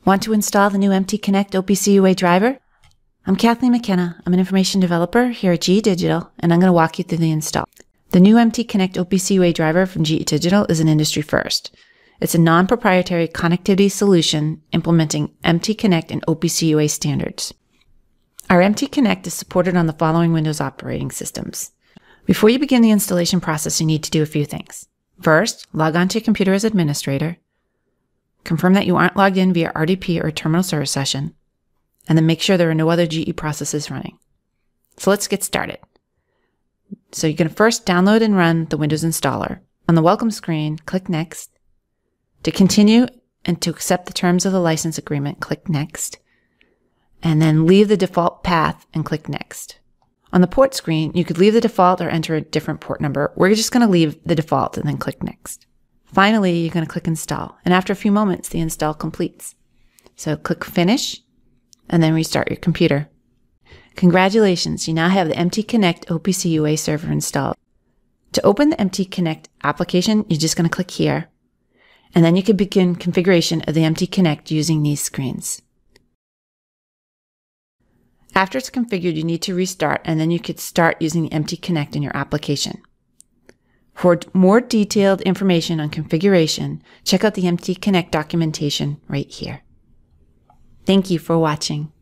Want to install the new MTConnect-OPC UA Driver? I'm Kathleen McKenna. I'm an information developer here at GE Digital, and I'm going to walk you through the install. The new MTConnect-OPC UA Driver from GE Digital is an industry first. It's a non-proprietary connectivity solution implementing MTConnect and OPC UA standards. Our MTConnect is supported on the following Windows operating systems. Before you begin the installation process, you need to do a few things. First, log on to your computer as administrator. Confirm that you aren't logged in via RDP or terminal service session, and then make sure there are no other GE processes running. So let's get started. So you're going to first download and run the Windows installer. On the welcome screen, click Next. To continue and to accept the terms of the license agreement, click Next. And then leave the default path and click Next. On the port screen, you could leave the default or enter a different port number. We're just going to leave the default and then click Next. Finally, you're going to click Install. And after a few moments, the install completes. So click Finish and then restart your computer. Congratulations, you now have the MTConnect-OPC UA server installed. To open the MTConnect application, you're just going to click here. And then you can begin configuration of the MTConnect using these screens. After it's configured, you need to restart, and then you could start using the MTConnect in your application. For more detailed information on configuration, check out the MTConnect documentation right here. Thank you for watching.